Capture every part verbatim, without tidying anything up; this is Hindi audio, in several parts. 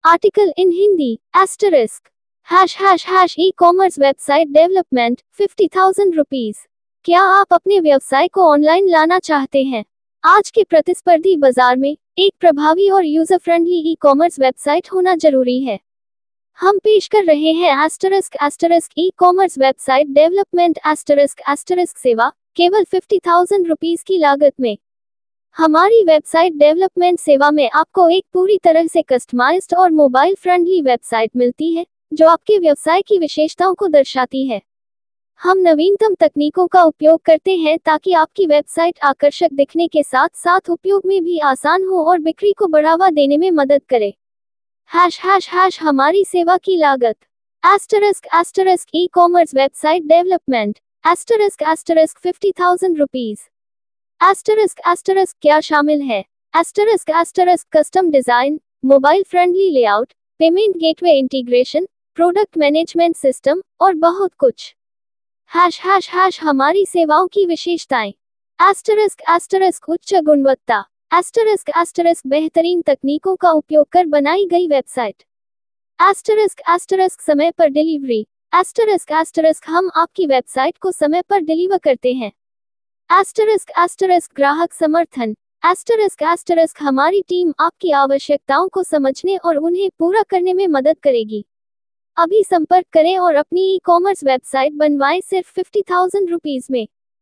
Article in Hindi asterisk hash hash hash e commerce website development fifty thousand rupees. क्या आप अपने व्यवसाय को ऑनलाइन लाना चाहते हैं? आज के प्रतिस्पर्धी बाजार में एक प्रभावी और user friendly e commerce website होना जरूरी है। हम पेश कर रहे हैं asterisk asterisk e commerce website development asterisk asterisk सेवा केवल फिफ्टी थाउजेंड रुपीज की लागत में। हमारी वेबसाइट डेवलपमेंट सेवा में आपको एक पूरी तरह से कस्टमाइज्ड और मोबाइल फ्रेंडली वेबसाइट मिलती है जो आपके व्यवसाय की विशेषताओं को दर्शाती है। हम नवीनतम तकनीकों का उपयोग करते हैं ताकि आपकी वेबसाइट आकर्षक दिखने के साथ साथ उपयोग में भी आसान हो और बिक्री को बढ़ावा देने में मदद करे। हैश हैश हैश हमारी सेवा की लागत asterisk asterisk e commerce website development asterisk asterisk fifty thousand rupees. Asterisk asterisk क्या शामिल है? Asterisk asterisk custom design, mobile friendly layout, payment gateway integration, product management system और बहुत कुछ। हैश हैश हैश हमारी सेवाओं की विशेषताएं एस्टरिस्क एस्टरिस्क उच्च गुणवत्ता एस्टरिस्क एस्टरिस्क बेहतरीन तकनीकों का उपयोग कर बनाई गई वेबसाइट एस्टरिस्क एस्टरिस्क समय पर डिलीवरी एस्टरिस्क एस्टरिस्क हम आपकी वेबसाइट को समय पर डिलीवर करते हैं एस्टरिस्क एस्टरिस्क ग्राहक समर्थन एस्टरिस्क एस्टरिस्क हमारी टीम आपकी आवश्यकताओं को समझने और उन्हें पूरा करने में मदद करेगी। अभी संपर्क करें और अपनी ई कॉमर्स वेबसाइट बनवाएं सिर्फ फिफ्टी थाउजेंड रुपीज में।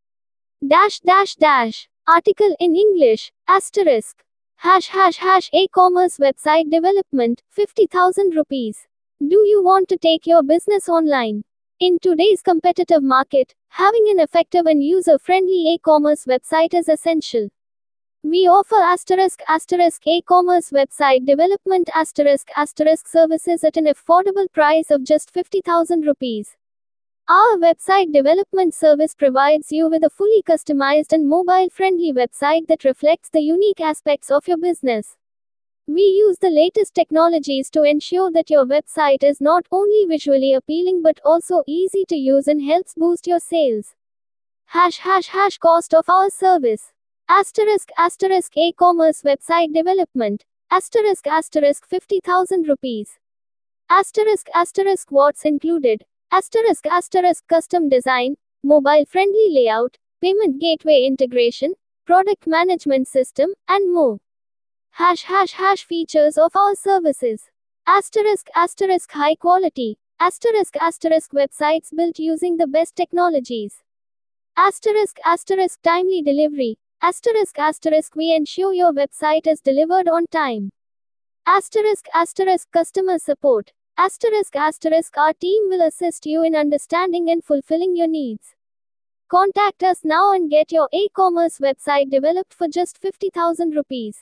Dash dash dash article in English asterisk hash hash hash e commerce website development fifty thousand rupees. Do you want to take your business online? In today's competitive market, having an effective and user-friendly e-commerce website is essential. We offer asterisk asterisk e-commerce website development asterisk asterisk services at an affordable price of just fifty thousand rupees. Our website development service provides you with a fully customized and mobile-friendly website that reflects the unique aspects of your business. We use the latest technologies to ensure that your website is not only visually appealing but also easy to use and helps boost your sales. Hash hash hash cost of our service. Asterisk asterisk e-commerce website development. Asterisk asterisk fifty thousand rupees. Asterisk asterisk what's included. Asterisk asterisk custom design, mobile friendly layout, payment gateway integration, product management system, and more. Hash hash hash features of our services. Asterisk asterisk high quality. Asterisk asterisk websites built using the best technologies. Asterisk asterisk timely delivery. Asterisk asterisk we ensure your website is delivered on time. Asterisk asterisk customer support. Asterisk asterisk our team will assist you in understanding and fulfilling your needs. Contact us now and get your e-commerce website developed for just fifty thousand rupees.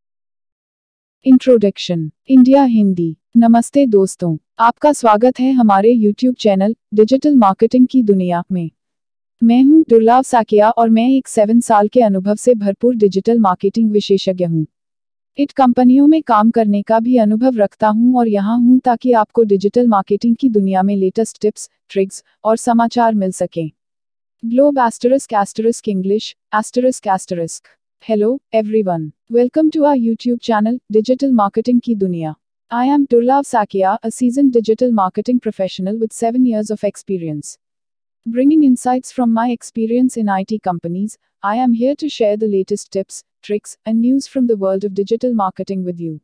Introduction India Hindi. नमस्ते दोस्तों, आपका स्वागत है हमारे यूट्यूब चैनल डिजिटल मार्केटिंग की दुनिया में। मैं हूं दुर्लभ साकिया और मैं एक सेवन साल के अनुभव से भरपूर डिजिटल मार्केटिंग विशेषज्ञ हूं। इट कंपनियों में काम करने का भी अनुभव रखता हूं और यहां हूं ताकि आपको डिजिटल मार्केटिंग की दुनिया में लेटेस्ट टिप्स, ट्रिक्स और समाचार मिल सकें। Globe asterisk asterisk English asterisk asterisk Hello, everyone. Welcome to our YouTube channel, Digital Marketing Ki Duniya. I am Turlav Sakia, a seasoned digital marketing professional with seven years of experience. Bringing insights from my experience in I T companies, I am here to share the latest tips, tricks, and news from the world of digital marketing with you.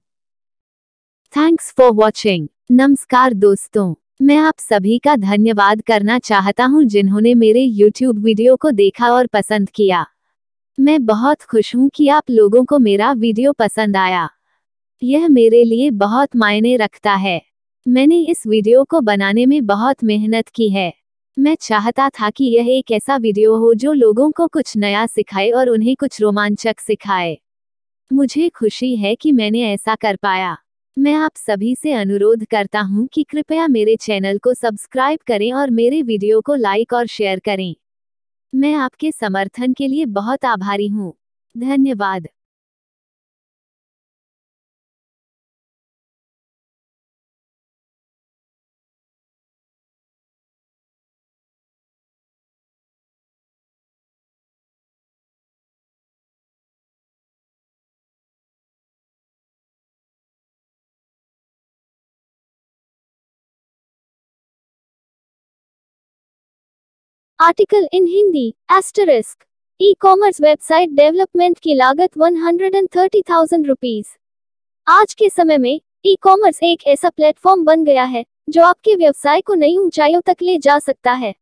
Thanks for watching. नमस्कार दोस्तों, मैं आप सभी का धन्यवाद करना चाहता हूं जिन्होंने मेरे YouTube वीडियो को देखा और पसंद किया। मैं बहुत खुश हूं कि आप लोगों को मेरा वीडियो पसंद आया। यह मेरे लिए बहुत मायने रखता है। मैंने इस वीडियो को बनाने में बहुत मेहनत की है। मैं चाहता था कि यह एक ऐसा वीडियो हो जो लोगों को कुछ नया सिखाए और उन्हें कुछ रोमांचक सिखाए। मुझे खुशी है कि मैंने ऐसा कर पाया। मैं आप सभी से अनुरोध करता हूं कि कृपया मेरे चैनल को सब्सक्राइब करें और मेरे वीडियो को लाइक और शेयर करें। मैं आपके समर्थन के लिए बहुत आभारी हूँ। धन्यवाद। Article in Hindi asterisk e commerce website development की लागत one hundred thirty thousand rupees. आज के समय में ई कॉमर्स एक ऐसा प्लेटफॉर्म बन गया है जो आपके व्यवसाय को नई ऊंचाइयों तक ले जा सकता है।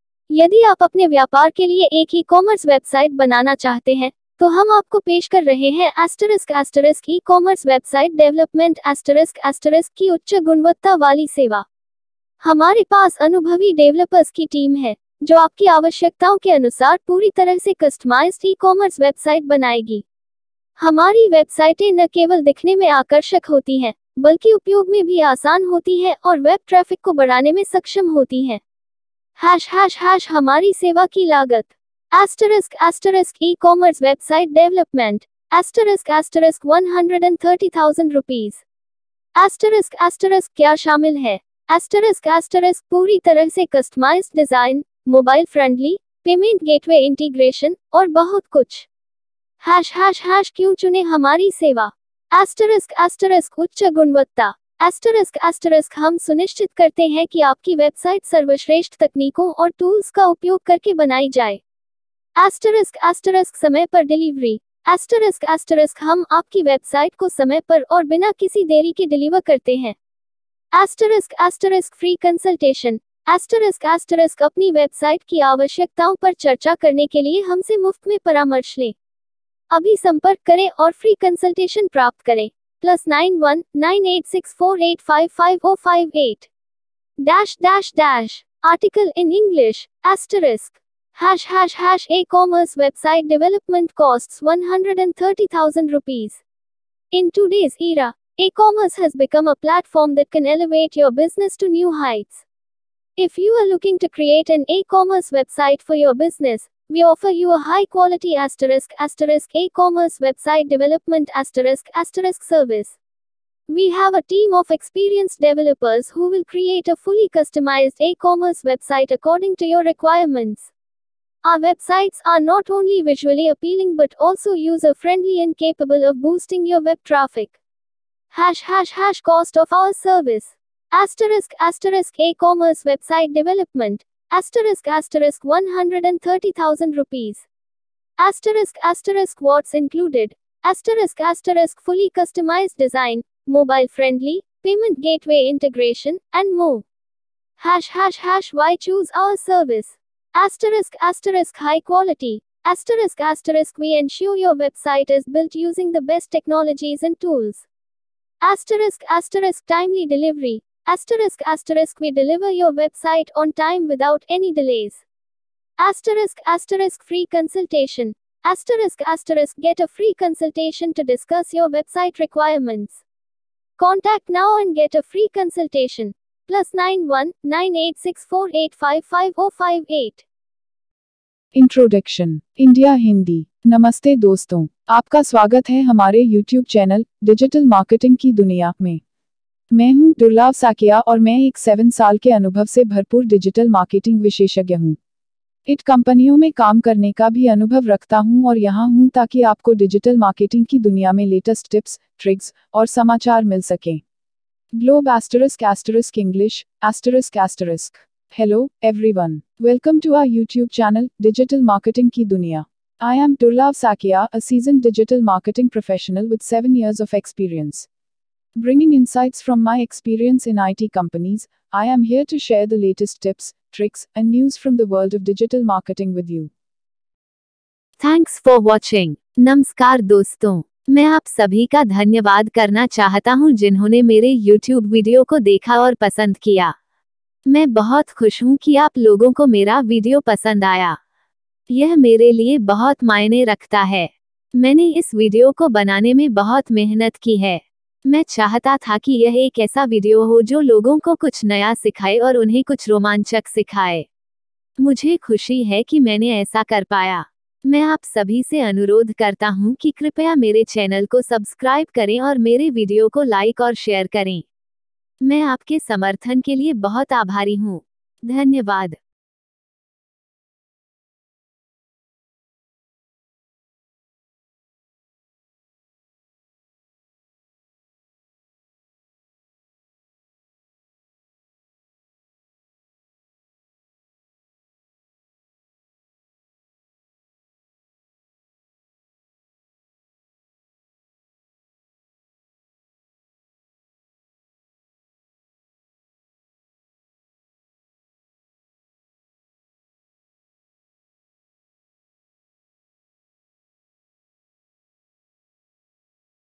यदि आप अपने व्यापार के लिए एक ई कॉमर्स वेबसाइट बनाना चाहते हैं तो हम आपको पेश कर रहे हैं asterisk asterisk e commerce website development asterisk asterisk की उच्च गुणवत्ता वाली सेवा। हमारे पास अनुभवी डेवलपर्स की टीम है जो आपकी आवश्यकताओं के अनुसार पूरी तरह से कस्टमाइज्ड ई कॉमर्स वेबसाइट बनाएगी। हमारी वेबसाइटें न केवल दिखने में आकर्षक होती हैं बल्कि उपयोग में भी आसान होती हैं और वेब ट्रैफिक को बढ़ाने में सक्षम होती हैं। हैश हैश हैश हमारी सेवा की लागत asterisk asterisk e commerce website development asterisk asterisk one hundred thirty thousand rupees. Asterisk asterisk क्या शामिल है? एस्टरिस्क एस्टरिस्क पूरी तरह से customised design, mobile friendly, payment gateway integration और बहुत कुछ। हैश हैश हैश क्यों चुने हमारी सेवा? एस्टरिस्क एस्टरिस्क उच्च गुणवत्ता एस्टरिस्क एस्टरिस्क हम सुनिश्चित करते हैं कि आपकी वेबसाइट सर्वश्रेष्ठ तकनीकों और टूल्स का उपयोग करके बनाई जाए। एस्टरिस्क एस्टरिस्क समय पर डिलीवरी एस्टरिस्क एस्टरिस्क हम आपकी वेबसाइट को समय पर और बिना किसी देरी के डिलीवर करते हैं। Asterisk asterisk free consultation asterisk asterisk अपनी वेबसाइट की आवश्यकताओं पर चर्चा करने के लिए हमसे मुफ्त में परामर्श लें। अभी संपर्क करें और फ्री कंसल्टेशन प्राप्त करें। Plus nine one nine eight six four eight five five O five eight dash dash dash article in English asterisk hash hash hash e commerce website development costs one hundred thirty thousand rupees. In today's era, e-commerce has become a platform that can elevate your business to new heights. If you are looking to create an e-commerce website for your business, we offer you a high-quality asterisk asterisk e-commerce website development asterisk asterisk service. We have a team of experienced developers who will create a fully customized e-commerce website according to your requirements. Our websites are not only visually appealing but also user-friendly and capable of boosting your web traffic. Hash hash hash cost of our service. Asterisk asterisk e-commerce website development. Asterisk asterisk one hundred thirty thousand rupees. Asterisk asterisk what's included. Asterisk asterisk fully customized design, mobile friendly, payment gateway integration, and more. Hash hash hash why choose our service. Asterisk asterisk high quality. Asterisk asterisk we ensure your website is built using the best technologies and tools. Asterisk asterisk timely delivery. Asterisk asterisk we deliver your website on time without any delays. Asterisk asterisk free consultation. Asterisk asterisk get a free consultation to discuss your website requirements. Contact now and get a free consultation. Plus nine one nine eight six four eight five five oh five eight. Introduction India Hindi. नमस्ते दोस्तों, आपका स्वागत है हमारे यूट्यूब चैनल डिजिटल मार्केटिंग की दुनिया में। मैं हूं दुर्लभ साकिया और मैं एक सेवन साल के अनुभव से भरपूर डिजिटल मार्केटिंग विशेषज्ञ हूं। इट कंपनियों में काम करने का भी अनुभव रखता हूं और यहां हूं ताकि आपको डिजिटल मार्केटिंग की दुनिया में लेटेस्ट टिप्स, ट्रिक्स और समाचार मिल सकें। Globe asterisk asterisk English asterisk asterisk. Hello, everyone. Welcome to our YouTube channel, Digital Marketing Ki Duniya. I am Durlav Sakia, a seasoned digital marketing professional with seven years of experience. Bringing insights from my experience in I T companies, I am here to share the latest tips, tricks, and news from the world of digital marketing with you. Thanks for watching. नमस्कार दोस्तों, मैं आप सभी का धन्यवाद करना चाहता हूं जिन्होंने मेरे YouTube वीडियो को देखा और पसंद किया। मैं बहुत खुश हूं कि आप लोगों को मेरा वीडियो पसंद आया। यह मेरे लिए बहुत मायने रखता है। मैंने इस वीडियो को बनाने में बहुत मेहनत की है। मैं चाहता था कि यह एक ऐसा वीडियो हो जो लोगों को कुछ नया सिखाए और उन्हें कुछ रोमांचक सिखाए। मुझे खुशी है कि मैंने ऐसा कर पाया। मैं आप सभी से अनुरोध करता हूं कि कृपया मेरे चैनल को सब्सक्राइब करें और मेरे वीडियो को लाइक और शेयर करें। मैं आपके समर्थन के लिए बहुत आभारी हूं। धन्यवाद।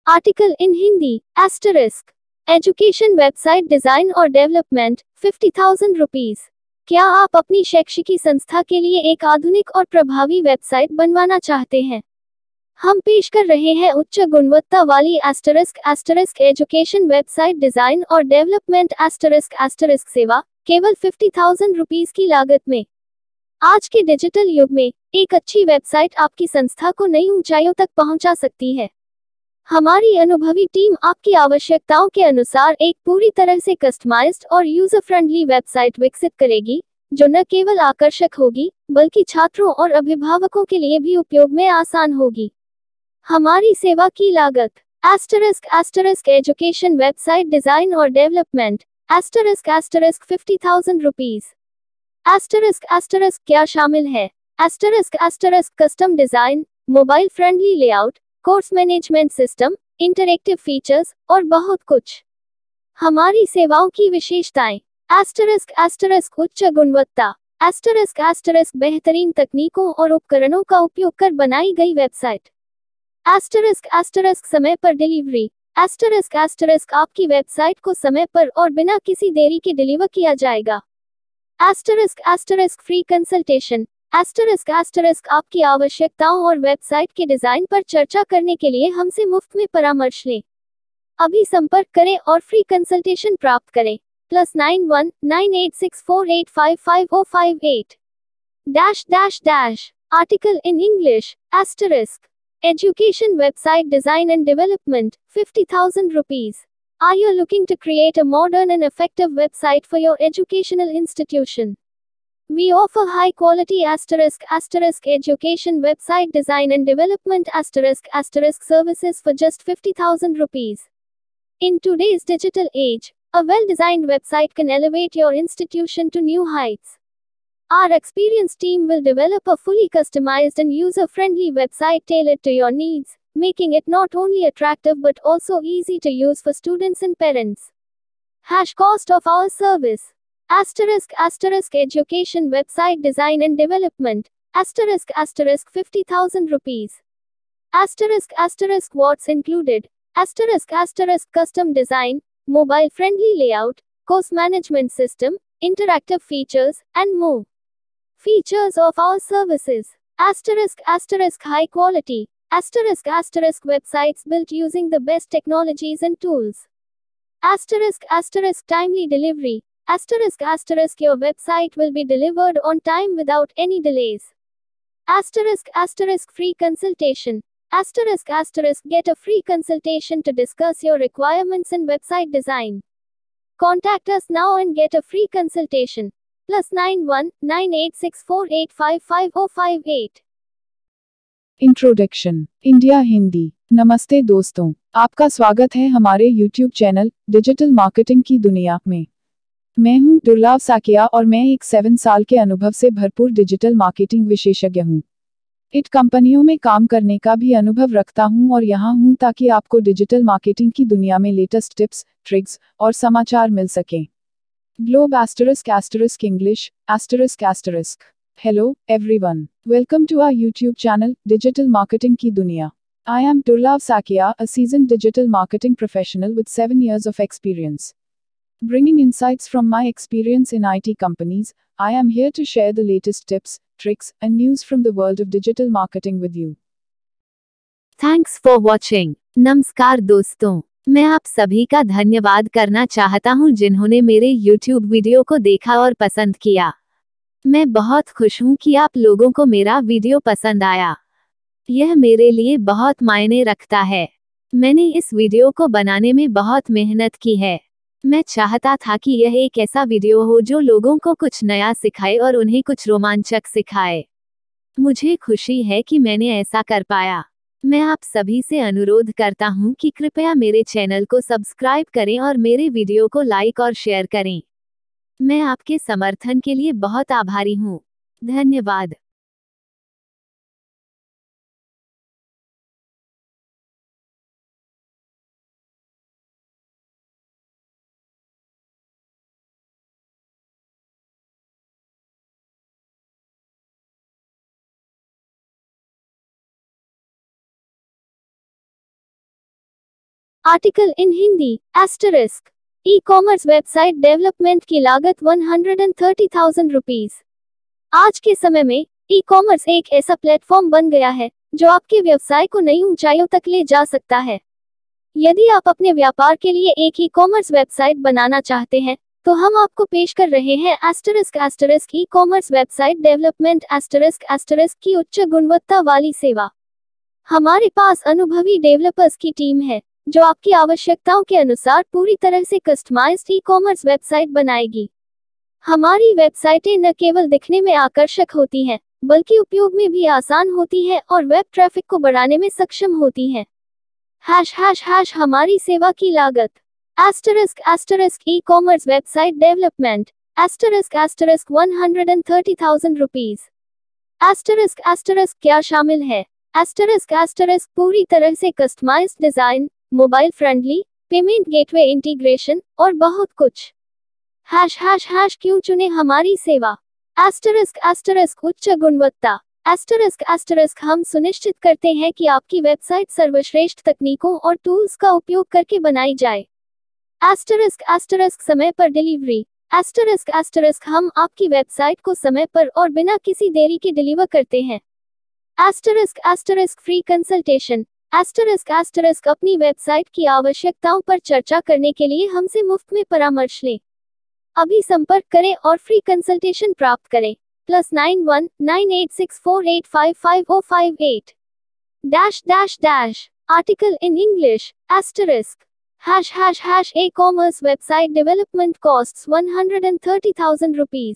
Article in Hindi asterisk education website design और डेवलपमेंट फिफ्टी थाउजेंड रुपीज। क्या आप अपनी शैक्षिकी संस्था के लिए एक आधुनिक और प्रभावी वेबसाइट बनवाना चाहते हैं? हम पेश कर रहे हैं उच्च गुणवत्ता वाली asterisk asterisk education website design और डेवलपमेंट एस्टरिस्क एस्टरिस्क सेवा केवल फिफ्टी थाउजेंड रुपीज की लागत में। आज के डिजिटल युग में एक अच्छी वेबसाइट आपकी संस्था को नई ऊंचाइयों तक पहुंचा सकती है। हमारी अनुभवी टीम आपकी आवश्यकताओं के अनुसार एक पूरी तरह से कस्टमाइज्ड और यूजर फ्रेंडली वेबसाइट विकसित करेगी, जो न केवल आकर्षक होगी बल्कि छात्रों और अभिभावकों के लिए भी उपयोग में आसान होगी। हमारी सेवा की लागत asterisk asterisk education website design और development asterisk asterisk fifty thousand rupees. Asterisk asterisk क्या शामिल है? Asterisk asterisk custom design, mobile friendly layout, course management system, interactive features और बहुत कुछ। हमारी सेवाओं की विशेषताएं एस्टरिस्क एस्टरिस्क उच्च गुणवत्ता एस्टरिस्क एस्टरिस्क बेहतरीन तकनीकों और उपकरणों का उपयोग कर बनाई गई वेबसाइट। एस्टरिस्क एस्टरिस्क समय पर डिलीवरी एस्टरिस्क एस्टरिस्क आपकी वेबसाइट को समय पर और बिना किसी देरी के डिलीवर किया जाएगा। Asterisk asterisk free consultation asterisk asterisk आपकी आवश्यकताओं और वेबसाइट के डिजाइन पर चर्चा करने के लिए हमसे मुफ्त में परामर्श लें। अभी संपर्क करें और फ्री कंसल्टेशन प्राप्त करें। Plus nine one nine eight six four eight five five O five eight dash dash dash article in English asterisk education website design and development fifty thousand rupees. Are you looking to create a modern and effective website for your educational institution? We offer high-quality asterisk asterisk education website design and development asterisk asterisk services for just fifty thousand rupees. In today's digital age, a well-designed website can elevate your institution to new heights. Our experienced team will develop a fully customized and user-friendly website tailored to your needs, making it not only attractive but also easy to use for students and parents. Hash cost of our service. Asterisk asterisk education website design and development. Asterisk asterisk fifty thousand rupees. Asterisk asterisk what's included. Asterisk asterisk custom design, mobile friendly layout, course management system, interactive features, and more. Features of our services. Asterisk asterisk high quality. Asterisk asterisk websites built using the best technologies and tools. Asterisk asterisk timely delivery. Asterisk asterisk your website will be delivered on time without any delays. Asterisk asterisk free consultation. Asterisk asterisk get a free consultation to discuss your requirements in website design. Contact us now and get a free consultation. Plus nine one nine eight six four eight five five oh five eight introduction India Hindi. नमस्ते दोस्तों, आपका स्वागत है हमारे यूट्यूब चैनल डिजिटल मार्केटिंग की दुनिया में। मैं हूं दुर्लभ साकिया और मैं एक सेवन साल के अनुभव से भरपूर डिजिटल मार्केटिंग विशेषज्ञ हूं। इट कंपनियों में काम करने का भी अनुभव रखता हूं और यहां हूं ताकि आपको डिजिटल मार्केटिंग की दुनिया में लेटेस्ट टिप्स, ट्रिक्स और समाचार मिल सकें। Globe asterisk asterisk English asterisk asterisk Hello everyone, welcome to our YouTube channel Digital Marketing की दुनिया। I am Durlav Sakia, a seasoned digital marketing professional with seven years of experience. Bringing insights from my experience in I T companies, I am here to share the latest tips, tricks, and news from the world of digital marketing with you. Thanks for watching. नमस्कार दोस्तों, मैं आप सभी का धन्यवाद करना चाहता हूं जिन्होंने मेरे YouTube वीडियो को देखा और पसंद किया। मैं बहुत खुश हूं कि आप लोगों को मेरा वीडियो पसंद आया। यह मेरे लिए बहुत मायने रखता है। मैंने इस वीडियो को बनाने में बहुत मेहनत की है। मैं चाहता था कि यह एक ऐसा वीडियो हो जो लोगों को कुछ नया सिखाए और उन्हें कुछ रोमांचक सिखाए। मुझे खुशी है कि मैंने ऐसा कर पाया। मैं आप सभी से अनुरोध करता हूं कि कृपया मेरे चैनल को सब्सक्राइब करें और मेरे वीडियो को लाइक और शेयर करें। मैं आपके समर्थन के लिए बहुत आभारी हूं। धन्यवाद। Article in Hindi asterisk e commerce website development की लागत one hundred thirty thousand rupees. आज के समय में ई कॉमर्स एक ऐसा प्लेटफॉर्म बन गया है जो आपके व्यवसाय को नई ऊंचाइयों तक ले जा सकता है। यदि आप अपने व्यापार के लिए एक ई कॉमर्स वेबसाइट बनाना चाहते हैं तो हम आपको पेश कर रहे हैं asterisk asterisk e commerce website development asterisk asterisk की उच्च गुणवत्ता वाली सेवा। हमारे पास अनुभवी डेवलपर्स की टीम है जो आपकी आवश्यकताओं के अनुसार पूरी तरह से कस्टमाइज्ड ई कॉमर्स वेबसाइट बनाएगी। हमारी वेबसाइटें न केवल दिखने में आकर्षक होती हैं बल्कि उपयोग में भी आसान होती है और वेब ट्रैफिक को बढ़ाने में सक्षम होती हैं। हैश हैश हैश हमारी सेवा की लागत asterisk asterisk e commerce website development asterisk asterisk one hundred thirty thousand rupees. Asterisk asterisk क्या शामिल है? एस्टरिस्क एस्टरिस्क पूरी तरह से customised design, mobile friendly, payment gateway integration और बहुत कुछ। हैश हैश हैश क्यों चुने हमारी सेवा? एस्टरिस्क एस्टरिस्क उच्च गुणवत्ता एस्टरिस्क एस्टरिस्क हम सुनिश्चित करते हैं कि आपकी वेबसाइट सर्वश्रेष्ठ तकनीकों और टूल्स का उपयोग करके बनाई जाए। एस्टरिस्क एस्टरिस्क समय पर डिलीवरी एस्टरिस्क एस्टरिस्क हम आपकी वेबसाइट को समय पर और बिना किसी देरी के डिलीवर करते हैं। Asterisk asterisk free consultation asterisk asterisk अपनी वेबसाइट की आवश्यकताओं पर चर्चा करने के लिए हमसे मुफ्त में परामर्श लें। अभी संपर्क करें और फ्री कंसल्टेशन प्राप्त करें। Plus nine one nine eight six four eight five five O five eight dash dash dash article in English asterisk hash hash hash e commerce website development costs one hundred thirty thousand rupees.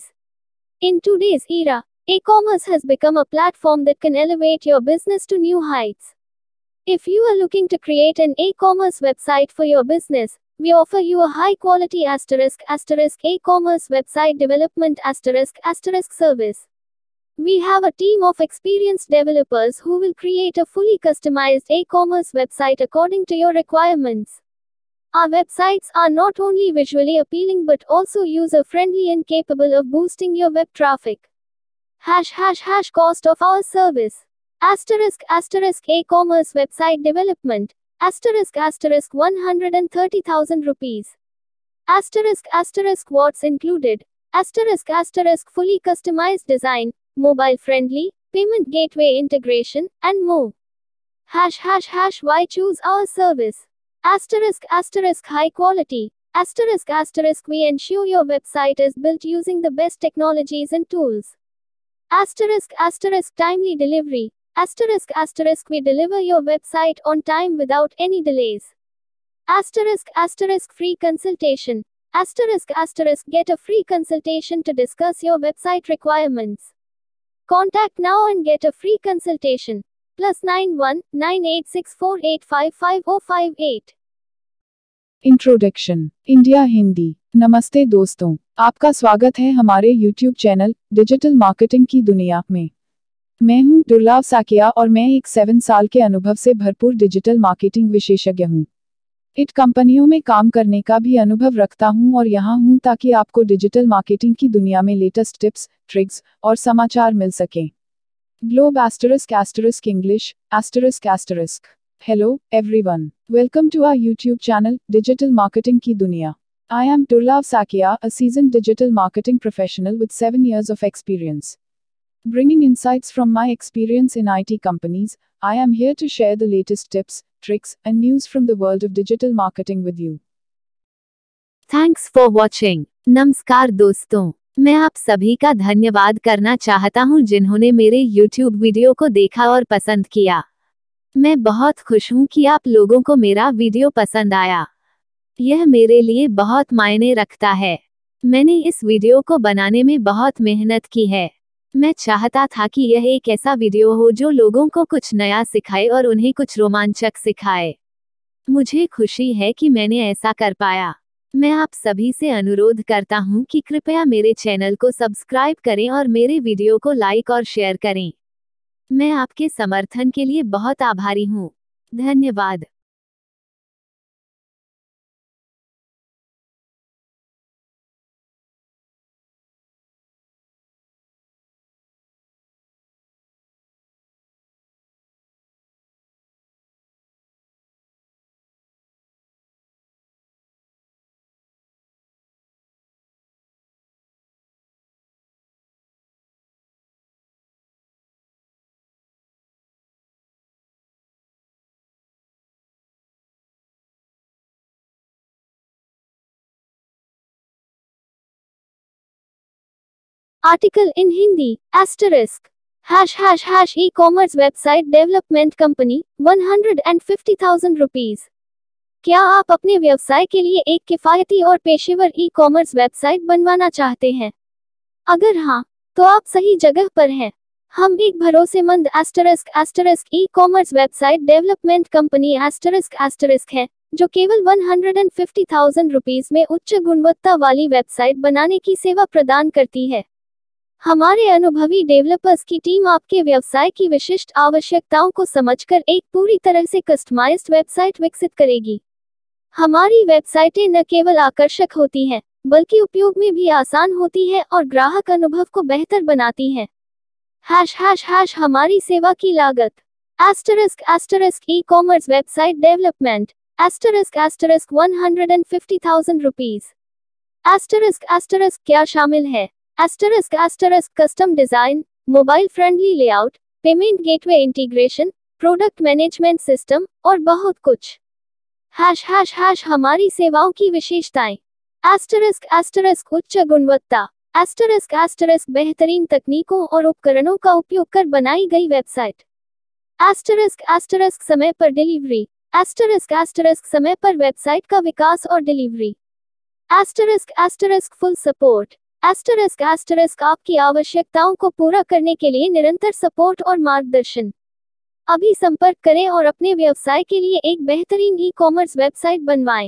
In today's era, e-commerce has become a platform that can elevate your business to new heights. If you are looking to create an e-commerce website for your business, we offer you a high-quality asterisk asterisk e-commerce website development asterisk asterisk service. We have a team of experienced developers who will create a fully customized e-commerce website according to your requirements. Our websites are not only visually appealing but also user-friendly and capable of boosting your web traffic. Hash hash hash cost of our service. Asterisk asterisk e-commerce website development. Asterisk asterisk one hundred thirty thousand rupees. Asterisk asterisk what's included. Asterisk asterisk fully customized design, mobile friendly, payment gateway integration, and more. Hash hash hash why choose our service. Asterisk asterisk high quality. Asterisk asterisk we ensure your website is built using the best technologies and tools. Asterisk asterisk timely delivery. Asterisk asterisk we deliver your website on time without any delays. Asterisk asterisk free consultation. Asterisk asterisk get a free consultation to discuss your website requirements. Contact now and get a free consultation. Plus nine one nine eight six four eight five five oh five eight. Introduction India Hindi. नमस्ते दोस्तों, आपका स्वागत है हमारे यूट्यूब चैनल डिजिटल मार्केटिंग की दुनिया में। मैं हूं दुर्लभ साकिया और मैं एक सेवन साल के अनुभव से भरपूर डिजिटल मार्केटिंग विशेषज्ञ हूं। इट कंपनियों में काम करने का भी अनुभव रखता हूं और यहां हूं ताकि आपको डिजिटल मार्केटिंग की दुनिया में लेटेस्ट टिप्स, ट्रिक्स और समाचार मिल सकें। Globe asterisk asterisk English asterisk asterisk. Hello everyone. Welcome to our YouTube channel Digital Marketing की दुनिया. I am Durlav Sakia, a seasoned digital marketing professional with seven years of experience. Bringing insights from my experience in I T companies, I am here to share the latest tips, tricks, and news from the world of digital marketing with you. Thanks for watching. नमस्कार दोस्तों, मैं आप सभी का धन्यवाद करना चाहता हूं जिन्होंने मेरे YouTube वीडियो को देखा और पसंद किया। मैं बहुत खुश हूं कि आप लोगों को मेरा वीडियो पसंद आया। यह मेरे लिए बहुत मायने रखता है। मैंने इस वीडियो को बनाने में बहुत मेहनत की है। मैं चाहता था कि यह एक ऐसा वीडियो हो जो लोगों को कुछ नया सिखाए और उन्हें कुछ रोमांचक सिखाए। मुझे खुशी है कि मैंने ऐसा कर पाया। मैं आप सभी से अनुरोध करता हूं कि कृपया मेरे चैनल को सब्सक्राइब करें और मेरे वीडियो को लाइक और शेयर करें। मैं आपके समर्थन के लिए बहुत आभारी हूं। धन्यवाद। Article in Hindi, asterisk. Hash hash hash e-commerce website development company, one hundred fifty thousand rupees. क्या आप अपने व्यवसाय के लिए एक किफायती और पेशेवर ई कॉमर्स वेबसाइट बनवाना चाहते हैं? अगर हाँ, तो आप सही जगह पर हैं। हम एक भरोसेमंद asterisk asterisk e commerce website development company asterisk asterisk है, जो केवल one hundred fifty thousand rupees में उच्च गुणवत्ता वाली वेबसाइट बनाने की सेवा प्रदान करती है। हमारे अनुभवी डेवलपर्स की टीम आपके व्यवसाय की विशिष्ट आवश्यकताओं को समझकर एक पूरी तरह से कस्टमाइज्ड वेबसाइट विकसित करेगी। हमारी वेबसाइटें न केवल आकर्षक होती हैं, बल्कि उपयोग में भी आसान होती है और ग्राहक अनुभव को बेहतर बनाती हैं। हैश हैश हैश हमारी सेवा की लागत। Asterisk asterisk e commerce website development, asterisk asterisk one hundred fifty thousand rupees. Asterisk asterisk क्या शामिल है? Asterisk asterisk custom design, mobile friendly layout, payment gateway integration, product management system और बहुत कुछ। हैश हैश हैश हमारी सेवाओं की विशेषताएं। एस्टरिस्क एस्टरिस्क उच्च गुणवत्ता, एस्टरिस्क एस्टरिस्क बेहतरीन तकनीकों और उपकरणों का उपयोग कर बनाई गई वेबसाइट। एस्टरिस्क एस्टरिस्क समय पर डिलीवरी, एस्टरिस्क एस्टरिस्क समय पर वेबसाइट का विकास और delivery. Asterisk asterisk full support, asterisk asterisk आपकी आवश्यकताओं को पूरा करने के लिए निरंतर सपोर्ट और मार्गदर्शन। अभी संपर्क करें और अपने व्यवसाय के लिए एक बेहतरीन ई कॉमर्स वेबसाइट बनवाएं।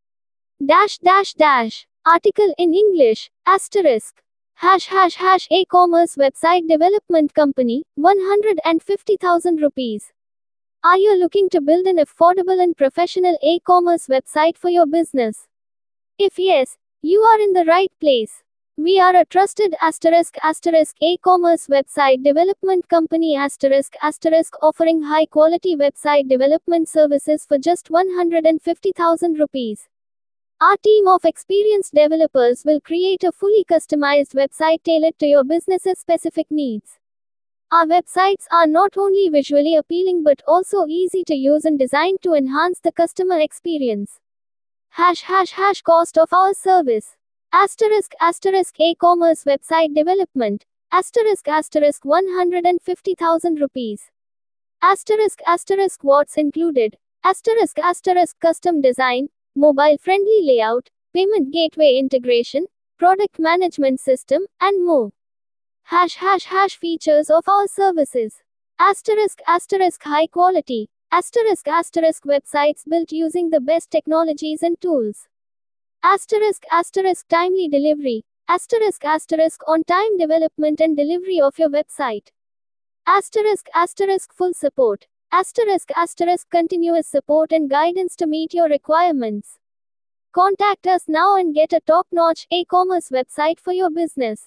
Dash dash dash article in English, asterisk. Hash hash hash e-commerce website development company, one hundred fifty thousand rupees. Are you looking to build an affordable and professional e-commerce website for your business? If yes, you are in the right place. We are a trusted asterisk asterisk e-commerce website development company asterisk asterisk offering high quality website development services for just one hundred fifty thousand rupees. Our team of experienced developers will create a fully customized website tailored to your business's specific needs. Our websites are not only visually appealing but also easy to use and designed to enhance the customer experience. Hash hash hash cost of our service. Asterisk asterisk e-commerce website development. Asterisk asterisk one hundred fifty thousand rupees. Asterisk asterisk what's included. Asterisk asterisk custom design, mobile friendly layout, payment gateway integration, product management system, and more. Hash hash hash features of our services. Asterisk asterisk high quality. Asterisk asterisk websites built using the best technologies and tools. Asterisk asterisk timely delivery. Asterisk asterisk on time development and delivery of your website. Asterisk asterisk full support. Asterisk asterisk continuous support and guidance to meet your requirements. Contact us now and get a top-notch e-commerce website for your business.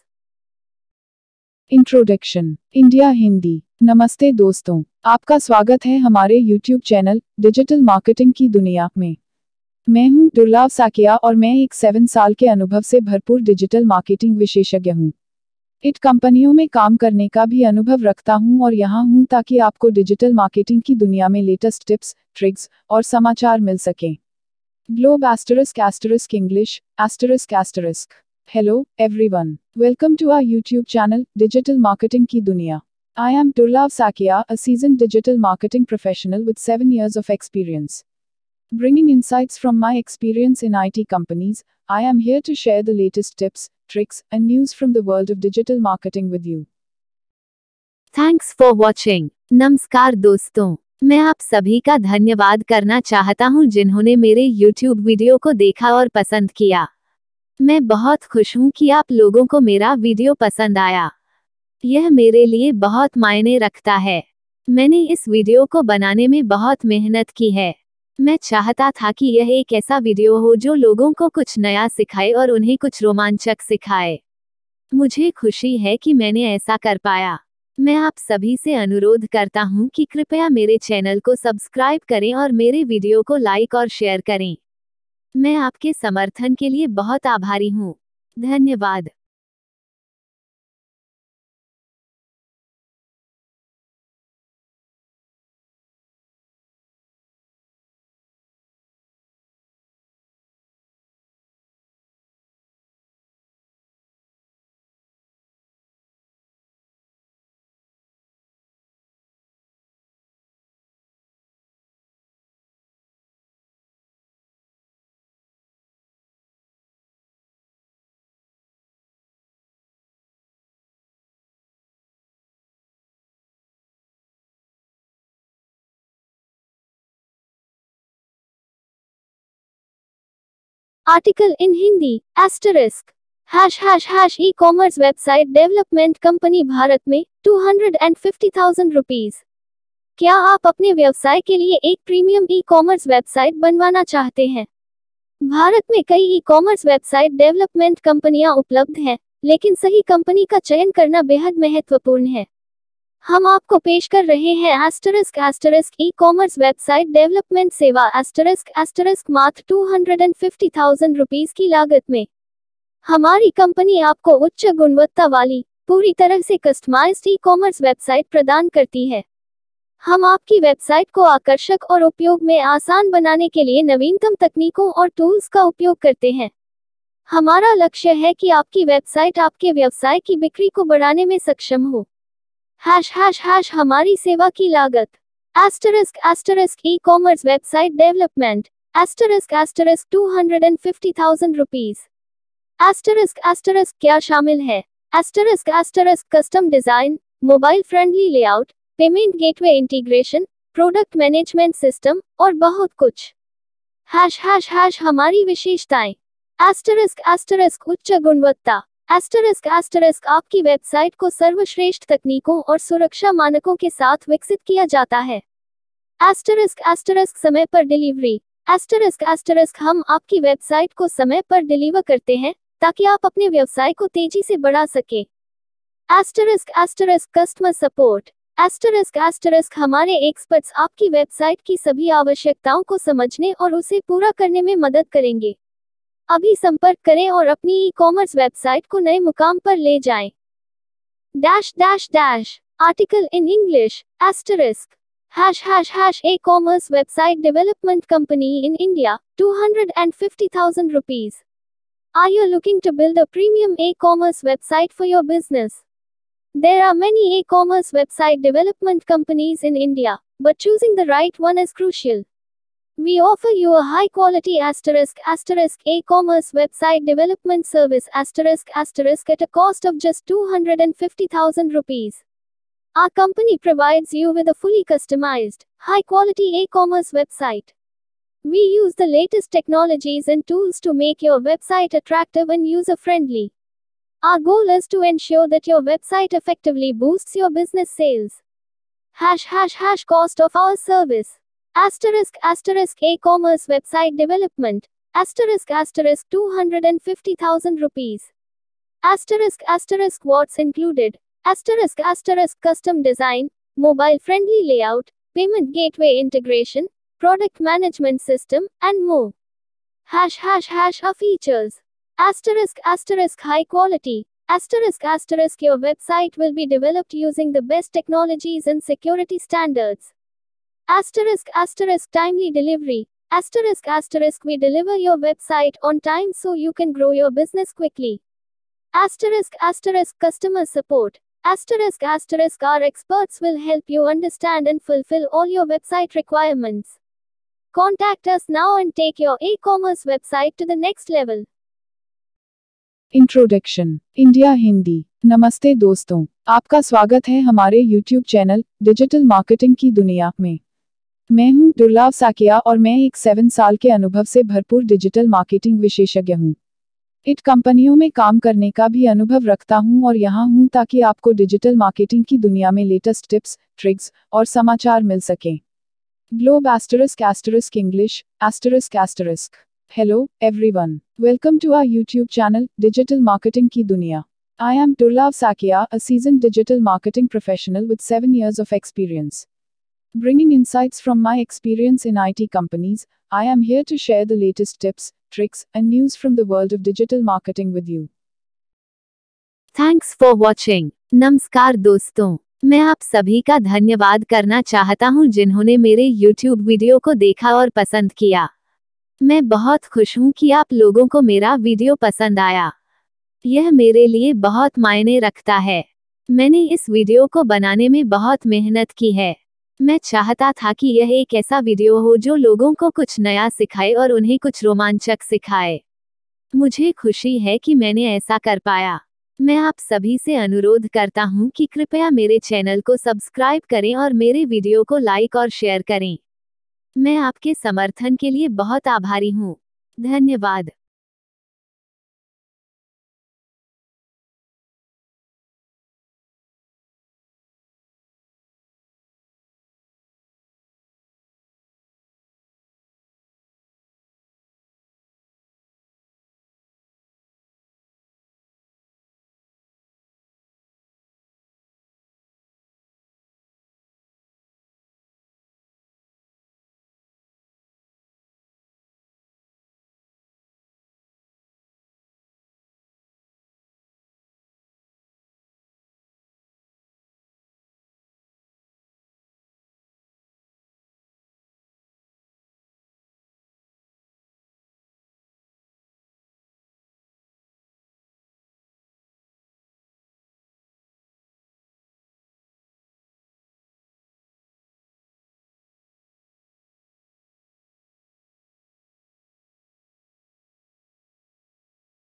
Introduction, India Hindi. नमस्ते दोस्तों, आपका स्वागत है हमारे यूट्यूब चैनल डिजिटल मार्केटिंग की दुनिया में। मैं हूं दुर्लभ साकिया और मैं एक सेवन साल के अनुभव से भरपूर डिजिटल मार्केटिंग विशेषज्ञ हूं। इट कंपनियों में काम करने का भी अनुभव रखता हूं और यहां हूं ताकि आपको डिजिटल मार्केटिंग की दुनिया में लेटेस्ट टिप्स, ट्रिक्स और समाचार मिल सकें। Globe asterisk asterisk English asterisk asterisk. Hello everyone, welcome to our YouTube channel digital marketing की दुनिया। I am Durlabh Saikia, a seasoned digital marketing professional with seven years of experience. Bringing insights from my experience in I T companies, I am here to share the latest tips, tricks, and news from the world of digital marketing with you. Thanks for watching. नमस्कार दोस्तों, मैं आप सभी का धन्यवाद करना चाहता हूं जिन्होंने मेरे YouTube वीडियो को देखा और पसंद किया। मैं बहुत खुश हूं कि आप लोगों को मेरा वीडियो पसंद आया। यह मेरे लिए बहुत मायने रखता है। मैंने इस वीडियो को बनाने में बहुत मेहनत की है। मैं चाहता था कि यह एक ऐसा वीडियो हो जो लोगों को कुछ नया सिखाए और उन्हें कुछ रोमांचक सिखाए। मुझे खुशी है कि मैंने ऐसा कर पाया। मैं आप सभी से अनुरोध करता हूं कि कृपया मेरे चैनल को सब्सक्राइब करें और मेरे वीडियो को लाइक और शेयर करें। मैं आपके समर्थन के लिए बहुत आभारी हूं। धन्यवाद। Article in Hindi asterisk hash hash hash e commerce website development company Bharat में two hundred fifty thousand rupees. क्या आप अपने व्यवसाय के लिए एक प्रीमियम ई कॉमर्स वेबसाइट बनवाना चाहते हैं? भारत में कई ई कॉमर्स वेबसाइट डेवलपमेंट कंपनियां उपलब्ध हैं, लेकिन सही कंपनी का चयन करना बेहद महत्वपूर्ण है। हम आपको पेश कर रहे हैं asterisk asterisk e commerce website development सेवा एस्टरिस्क एस्टरिस्क मात्र two hundred fifty thousand rupees की लागत में। हमारी कंपनी आपको उच्च गुणवत्ता वाली, पूरी तरह से कस्टमाइज्ड ई कॉमर्स वेबसाइट प्रदान करती है। हम आपकी वेबसाइट को आकर्षक और उपयोग में आसान बनाने के लिए नवीनतम तकनीकों और टूल्स का उपयोग करते हैं। हमारा लक्ष्य है कि आपकी वेबसाइट आपके व्यवसाय की बिक्री को बढ़ाने में सक्षम हो। हैश हैश हैश हमारी सेवा की लागत asterisk asterisk e commerce website development asterisk asterisk two hundred fifty thousand rupees. Asterisk asterisk क्या शामिल है? Asterisk asterisk custom design, mobile friendly layout, payment gateway integration, product management system और बहुत कुछ। हैश हैश हैश हमारी विशेषताएं एस्टरिस्क एस्टरिस्क उच्च गुणवत्ता एस्टरिस्क एस्टरिस्क आपकी वेबसाइट को सर्वश्रेष्ठ तकनीकों और सुरक्षा मानकों के साथ विकसित किया जाता है। एस्टरिस्क एस्टरिस्क समय पर डिलीवरी एस्टरिस्क एस्टरिस्क हम आपकी वेबसाइट को समय पर डिलीवर करते हैं ताकि आप अपने व्यवसाय को तेजी से बढ़ा सके। Asterisk asterisk customer support asterisk asterisk हमारे एक्सपर्ट्स आपकी वेबसाइट की सभी आवश्यकताओं को समझने और उसे पूरा करने में मदद करेंगे। अभी संपर्क करें और अपनी ई कॉमर्स वेबसाइट को नए मुकाम पर ले जाएं। Dash dash dash article in English asterisk hash hash hash e commerce website development company in India two hundred fifty thousand rupees. Are you looking to build a premium e-commerce website for your business? There are many e-commerce website development companies in India, but choosing the right one is crucial. We offer you a high-quality asterisk asterisk e-commerce website development service asterisk asterisk at a cost of just two hundred fifty thousand rupees. Our company provides you with a fully customized, high-quality e-commerce website. We use the latest technologies and tools to make your website attractive and user-friendly. Our goal is to ensure that your website effectively boosts your business sales. Hash hash hash cost of our service. Asterisk asterisk e-commerce website development. Asterisk asterisk two hundred fifty thousand rupees. Asterisk asterisk what's included. Asterisk asterisk custom design, mobile friendly layout, payment gateway integration, product management system, and more. Hash hash hash our features. Asterisk asterisk high quality. Asterisk asterisk your website will be developed using the best technologies and security standards. Asterisk asterisk timely delivery. Asterisk asterisk we deliver your website on time so you can grow your business quickly. Asterisk asterisk customer support. Asterisk asterisk our experts will help you understand and fulfill all your website requirements. Contact us now and take your e-commerce website to the next level. Introduction India Hindi. नमस्ते दोस्तों, आपका स्वागत है हमारे यूट्यूब चैनल डिजिटल मार्केटिंग की दुनिया में। मैं हूं दुर्लभ साकिया और मैं एक सेवन साल के अनुभव से भरपूर डिजिटल मार्केटिंग विशेषज्ञ हूं। इट कंपनियों में काम करने का भी अनुभव रखता हूं और यहां हूं ताकि आपको डिजिटल मार्केटिंग की दुनिया में लेटेस्ट टिप्स, ट्रिक्स और समाचार मिल सकें। Globe asterisk asterisk English asterisk asterisk. Hello everyone. Welcome to our YouTube channel Digital Marketing की दुनिया. I am Durlav Sakia, a seasoned digital marketing professional with seven years of experience. Bringing insights from my experience in I T companies, I am here to share the latest tips, tricks, and news from the world of digital marketing with you. Thanks for watching. नमस्कार दोस्तों, मैं आप सभी का धन्यवाद करना चाहता हूं जिन्होंने मेरे YouTube वीडियो को देखा और पसंद किया। मैं बहुत खुश हूं कि आप लोगों को मेरा वीडियो पसंद आया। यह मेरे लिए बहुत मायने रखता है। मैंने इस वीडियो को बनाने में बहुत मेहनत की है। मैं चाहता था कि यह एक ऐसा वीडियो हो जो लोगों को कुछ नया सिखाए और उन्हें कुछ रोमांचक सिखाए। मुझे खुशी है कि मैंने ऐसा कर पाया। मैं आप सभी से अनुरोध करता हूं कि कृपया मेरे चैनल को सब्सक्राइब करें और मेरे वीडियो को लाइक और शेयर करें। मैं आपके समर्थन के लिए बहुत आभारी हूं। धन्यवाद।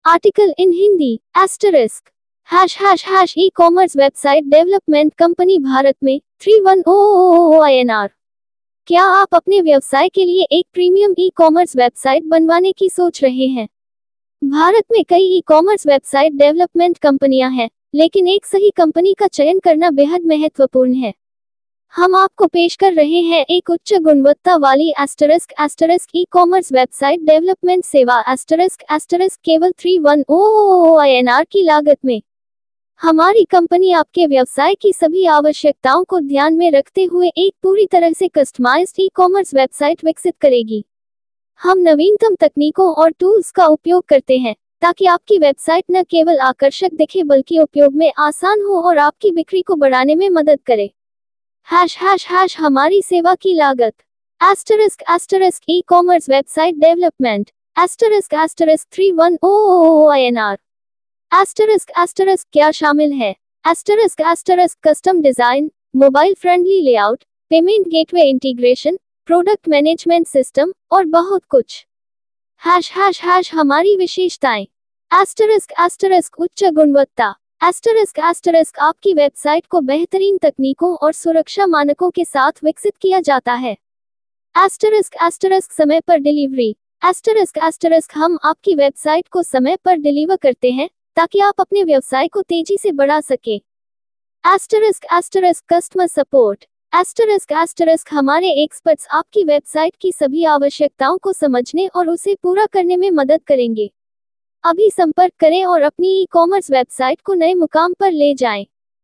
Article in Hindi asterisk hash hash hash e commerce website development company Bharat में three one oh oh I N R. क्या आप अपने व्यवसाय के लिए एक प्रीमियम ई कॉमर्स वेबसाइट बनवाने की सोच रहे हैं? भारत में कई ई कॉमर्स वेबसाइट डेवलपमेंट कंपनियां हैं, लेकिन एक सही कंपनी का चयन करना बेहद महत्वपूर्ण है। हम आपको पेश कर रहे हैं एक उच्च गुणवत्ता वाली asterisk asterisk e commerce website development सेवा एस्टरिस्क एस्टरिस्क केवल three one oh oh I N R की लागत में। हमारी कंपनी आपके व्यवसाय की सभी आवश्यकताओं को ध्यान में रखते हुए एक पूरी तरह से कस्टमाइज्ड ई कॉमर्स वेबसाइट विकसित करेगी। हम नवीनतम तकनीकों और टूल्स का उपयोग करते हैं ताकि आपकी वेबसाइट न केवल आकर्षक दिखे बल्कि उपयोग में आसान हो और आपकी बिक्री को बढ़ाने में मदद करे। हैश हैश हैश हमारी सेवा की लागत asterisk asterisk e commerce website development asterisk asterisk three one oh oh I N R. Asterisk asterisk क्या शामिल है? Asterisk asterisk custom design, mobile friendly layout, payment gateway integration, product management system और बहुत कुछ। हैश हैश हैश हमारी विशेषताएं एस्टरिस्क एस्टरिस्क उच्च गुणवत्ता एस्टरिस्क एस्टरिस्क आपकी वेबसाइट को बेहतरीन तकनीकों और सुरक्षा मानकों के साथ विकसित किया जाता है। एस्टरिस्क एस्टरिस्क समय पर डिलीवरी एस्टरिस्क एस्टरिस्क हम आपकी वेबसाइट को समय पर डिलीवर करते हैं ताकि आप अपने व्यवसाय को तेजी से बढ़ा सके। Asterisk asterisk customer support asterisk asterisk हमारे एक्सपर्ट्स आपकी वेबसाइट की सभी आवश्यकताओं को समझने और उसे पूरा करने में मदद करेंगे। अभी संपर्क करें और अपनी ई कॉमर्स वेबसाइट को नए मुकाम पर ले जाएं।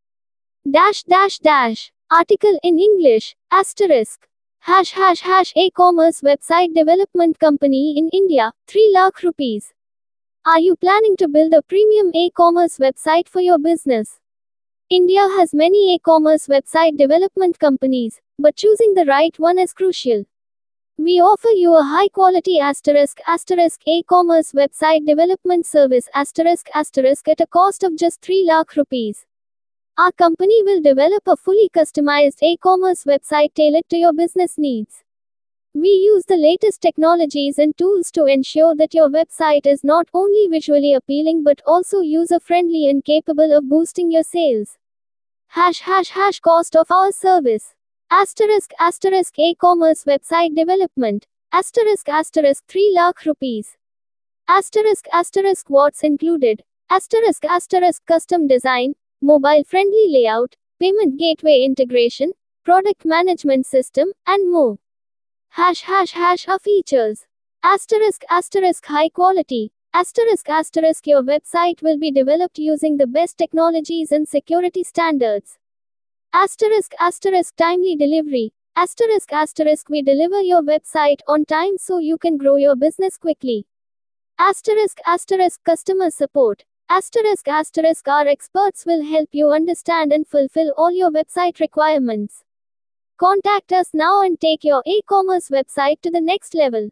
Dash dash dash article in English asterisk hash hash hash e commerce website development company in India three lakh rupees. Are you planning to build a premium e-commerce website for your business? India has many e-commerce website development companies, but choosing the right one is crucial. We offer you a high-quality asterisk asterisk e-commerce website development service asterisk asterisk at a cost of just three lakh rupees. Our company will develop a fully customized e-commerce website tailored to your business needs. We use the latest technologies and tools to ensure that your website is not only visually appealing but also user-friendly and capable of boosting your sales. Hash hash hash cost of our service. Asterisk asterisk e-commerce website development. Asterisk asterisk three lakh rupees. Asterisk asterisk what's included. Asterisk asterisk custom design, mobile-friendly layout, payment gateway integration, product management system, and more. Hash hash hash our features. Asterisk asterisk high quality. Asterisk asterisk your website will be developed using the best technologies and security standards. Asterisk asterisk timely delivery. Asterisk asterisk we deliver your website on time so you can grow your business quickly. Asterisk asterisk customer support. Asterisk asterisk our experts will help you understand and fulfill all your website requirements. Contact us now and take your e-commerce website to the next level.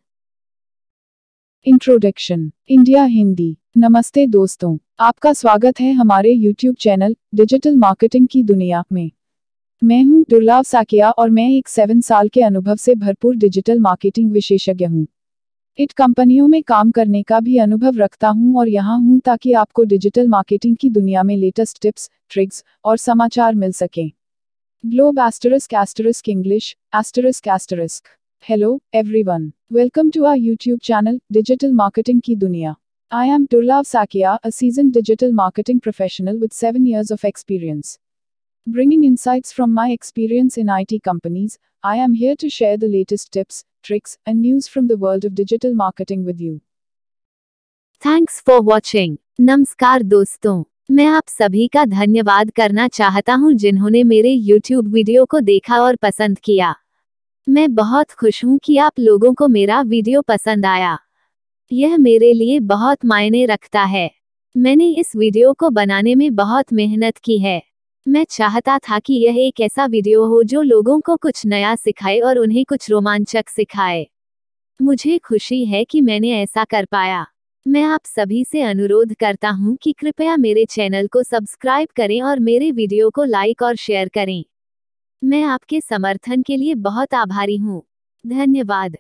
Introduction India Hindi. नमस्ते दोस्तों, आपका स्वागत है हमारे यूट्यूब चैनल डिजिटल मार्केटिंग की दुनिया में। मैं हूं दुर्लभ साकिया और मैं एक सेवन साल के अनुभव से भरपूर डिजिटल मार्केटिंग विशेषज्ञ हूं। इट कंपनियों में काम करने का भी अनुभव रखता हूं और यहां हूं ताकि आपको डिजिटल मार्केटिंग की दुनिया में लेटेस्ट टिप्स, ट्रिक्स और समाचार मिल सकें। Globe asterisk asterisk English asterisk asterisk. Hello, everyone. Welcome to our YouTube channel, Digital Marketing Ki Duniya. I am Durlab Sakia, a seasoned digital marketing professional with seven years of experience. Bringing insights from my experience in I T companies, I am here to share the latest tips, tricks, and news from the world of digital marketing with you. Thanks for watching. नमस्कार दोस्तों, मैं आप सभी का धन्यवाद करना चाहता हूं जिन्होंने मेरे YouTube वीडियो को देखा और पसंद किया। मैं बहुत खुश हूं कि आप लोगों को मेरा वीडियो पसंद आया। यह मेरे लिए बहुत मायने रखता है। मैंने इस वीडियो को बनाने में बहुत मेहनत की है। मैं चाहता था कि यह एक ऐसा वीडियो हो जो लोगों को कुछ नया सिखाए और उन्हें कुछ रोमांचक सिखाए। मुझे खुशी है कि मैंने ऐसा कर पाया। मैं आप सभी से अनुरोध करता हूं कि कृपया मेरे चैनल को सब्सक्राइब करें और मेरे वीडियो को लाइक और शेयर करें। मैं आपके समर्थन के लिए बहुत आभारी हूं। धन्यवाद।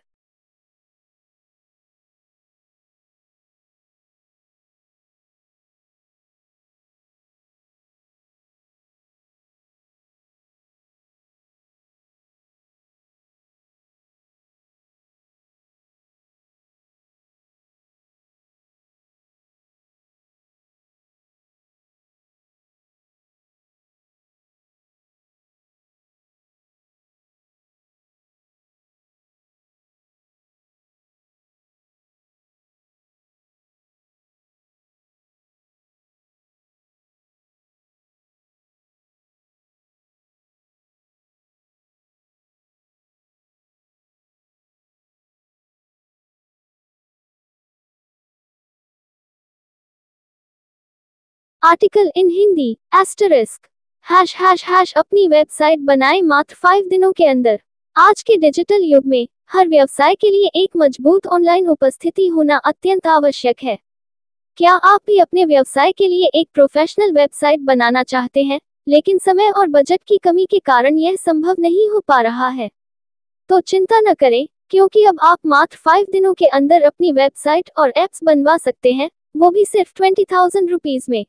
Article in Hindi asterisk hash hash hash अपनी वेबसाइट बनाएं मात्र फाइव दिनों के अंदर। आज के डिजिटल युग में हर व्यवसाय के लिए एक मजबूत ऑनलाइन उपस्थिति होना अत्यंत आवश्यक है। क्या आप भी अपने व्यवसाय के लिए एक प्रोफेशनल वेबसाइट बनाना चाहते हैं, लेकिन समय और बजट की कमी के कारण यह संभव नहीं हो पा रहा है? तो चिंता न करें, क्योंकि अब आप मात्र फाइव दिनों के अंदर अपनी वेबसाइट और एप्स बनवा सकते हैं, वो भी सिर्फ ट्वेंटी थाउजेंड रुपीज में।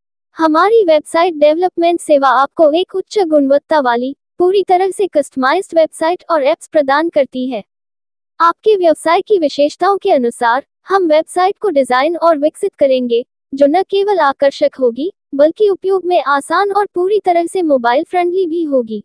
हमारी वेबसाइट डेवलपमेंट सेवा आपको एक उच्च गुणवत्ता वाली, पूरी तरह से कस्टमाइज्ड वेबसाइट और एप्स प्रदान करती है। आपके व्यवसाय की विशेषताओं के अनुसार हम वेबसाइट को डिजाइन और विकसित करेंगे, जो न केवल आकर्षक होगी, बल्कि उपयोग में आसान और पूरी तरह से मोबाइल फ्रेंडली भी होगी।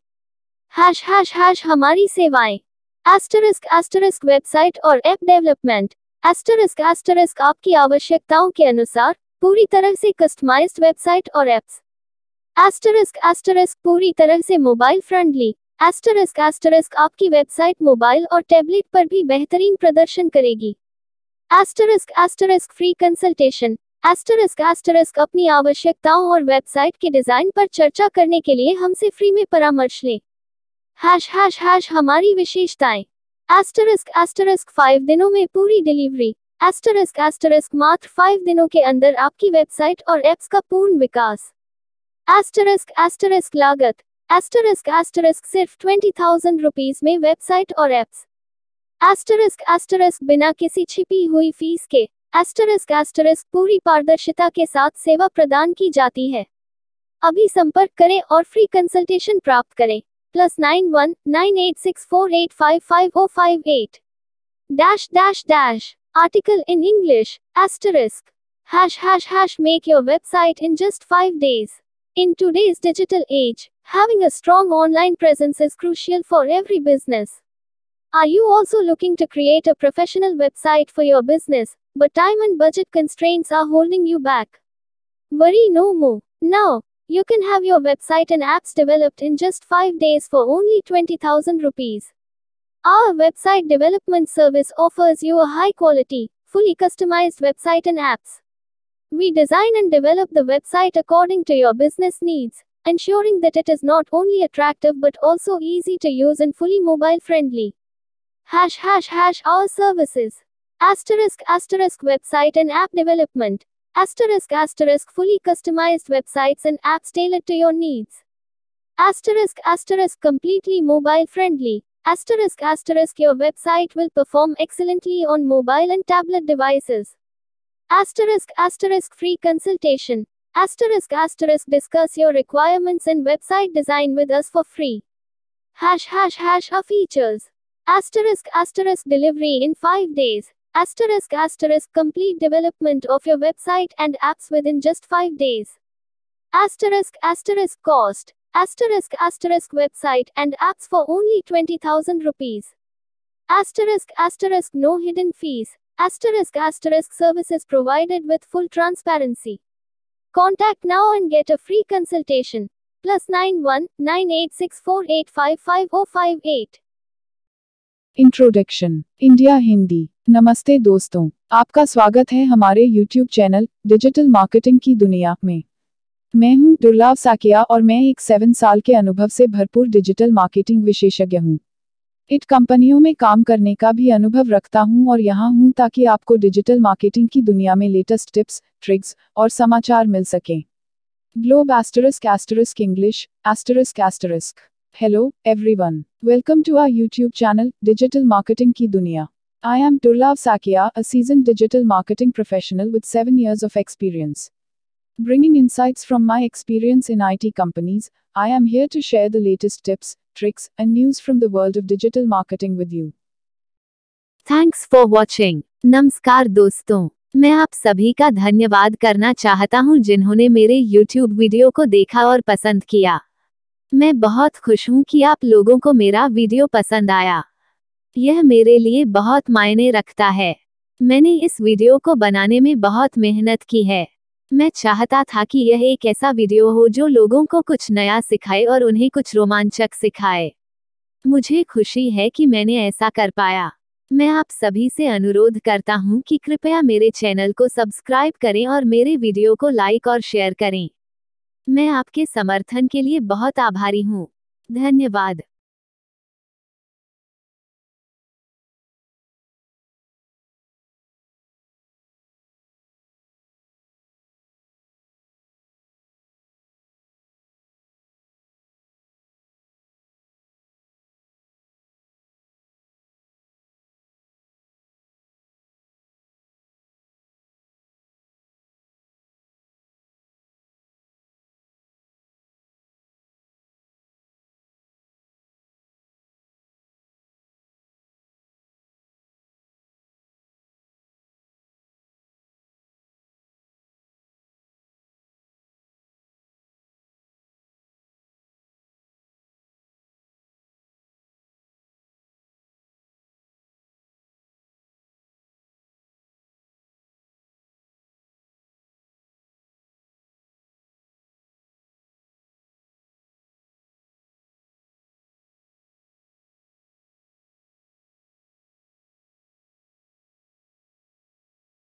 हैश हैश हैश हमारी सेवाएं एस्टरिस्क एस्टरिस्क वेबसाइट और ऐप डेवलपमेंट। एस्टरिस्क एस्टरिस्क आपकी आवश्यकताओं के अनुसार पूरी तरह से कस्टमाइज्ड वेबसाइट और एप्स। एस्टरिस्क एस्टरिस्क पूरी तरह से मोबाइल फ्रेंडली। एस्टरिस्क एस्टरिस्क आपकी वेबसाइट मोबाइल और टैबलेट पर भी बेहतरीन प्रदर्शन करेगी। Asterisk asterisk free consultation. Asterisk asterisk अपनी आवश्यकताओं और वेबसाइट के डिजाइन पर चर्चा करने के लिए हमसे फ्री में परामर्श लें। हैश हैश हैश हमारी विशेषताएं एस्टरिस्क एस्टरिस्क फाइव दिनों में पूरी डिलीवरी। एस्टरिस्क एस्टरिस्क मात्र फाइव दिनों के अंदर आपकी वेबसाइट और एप्स का पूर्ण विकास। एस्टरिस्क एस्टरिस्क लागत एस्टरिस्क एस्टरिस्क सिर्फ ट्वेंटी थाउजेंड रुपीज में वेबसाइट और एप्स। एस्टरिस्क एस्टरिस्क बिना किसी छिपी हुई फीस के। एस्टरिस्क एस्टरिस्क पूरी पारदर्शिता के साथ सेवा प्रदान की जाती है। अभी संपर्क करें और फ्री कंसल्टेशन प्राप्त करें। Plus nine one nine eight six four eight five five O five eight dash dash dash article in English asterisk hash hash hash make your website in just five days. In today's digital age, having a strong online presence is crucial for every business. Are you also looking to create a professional website for your business, but time and budget constraints are holding you back? Worry no more. Now, you can have your website and apps developed in just five days for only twenty thousand rupees. Our website development service offers you a high-quality, fully customized website and apps. We design and develop the website according to your business needs, ensuring that it is not only attractive but also easy to use and fully mobile friendly. Hash hash hash our services. Asterisk asterisk website and app development. Asterisk asterisk fully customized websites and apps tailored to your needs. Asterisk asterisk completely mobile friendly. Asterisk asterisk your website will perform excellently on mobile and tablet devices. Asterisk asterisk free consultation. Asterisk asterisk discuss your requirements and website design with us for free. Hash hash hash our features. Asterisk asterisk delivery in five days. Asterisk asterisk complete development of your website and apps within just five days. Asterisk asterisk cost. Asterisk asterisk website and apps for only twenty thousand rupees. Asterisk asterisk no hidden fees. Asterisk asterisk services provided with full transparency. Contact now and get a free consultation. Plus nine one nine eight six four eight five five oh five eight. Introduction India Hindi. नमस्ते दोस्तों, आपका स्वागत है हमारे यूट्यूब चैनल डिजिटल मार्केटिंग की दुनिया में। मैं हूं दुर्लभ साकिया और मैं एक सेवन साल के अनुभव से भरपूर डिजिटल मार्केटिंग विशेषज्ञ हूं। इट कंपनियों में काम करने का भी अनुभव रखता हूं और यहां हूं ताकि आपको डिजिटल मार्केटिंग की दुनिया में लेटेस्ट टिप्स, ट्रिक्स और समाचार मिल सकें। Globe asterisk asterisk English asterisk asterisk. Hello everyone, welcome to our YouTube channel digital marketing की दुनिया। I am Durlabh Saikia, a seasoned digital marketing professional with seven years of experience. Bringing insights from my experience in I T companies, I am here to share the latest tips, tricks, and news from the world of digital marketing with you. Thanks for watching. नमस्कार दोस्तों, मैं आप सभी का धन्यवाद करना चाहता हूं जिन्होंने मेरे YouTube वीडियो को देखा और पसंद किया। मैं बहुत खुश हूं कि आप लोगों को मेरा वीडियो पसंद आया। यह मेरे लिए बहुत मायने रखता है। मैंने इस वीडियो को बनाने में बहुत मेहनत की है। मैं चाहता था कि यह एक ऐसा वीडियो हो जो लोगों को कुछ नया सिखाए और उन्हें कुछ रोमांचक सिखाए। मुझे खुशी है कि मैंने ऐसा कर पाया। मैं आप सभी से अनुरोध करता हूँ कि कृपया मेरे चैनल को सब्सक्राइब करें और मेरे वीडियो को लाइक और शेयर करें। मैं आपके समर्थन के लिए बहुत आभारी हूँ। धन्यवाद।